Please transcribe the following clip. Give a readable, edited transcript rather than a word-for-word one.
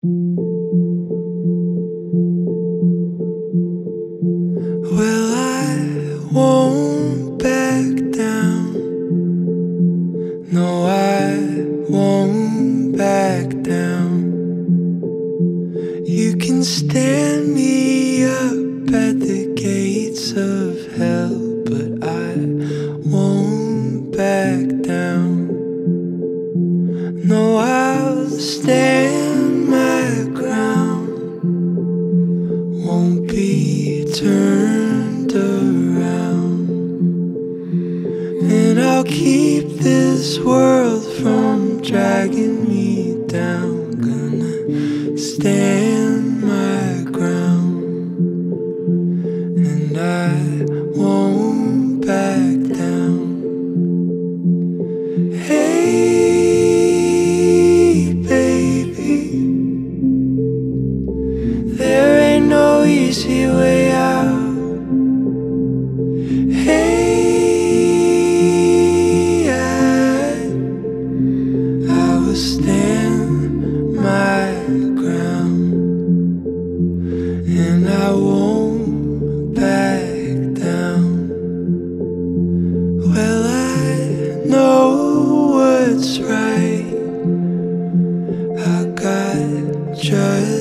Well, I won't back down. No, I won't back down. You can stand me up at the gates of hell, but I won't back down. No, I'll stand my ground. Won't be turned around. And I'll keep this world from dragging me down. Gonna stand my ground, and I won't back down. Hey, baby, there ain't no easy way out. Hey, I will stand my ground, and I won't back down. Well, I know what's right. I got just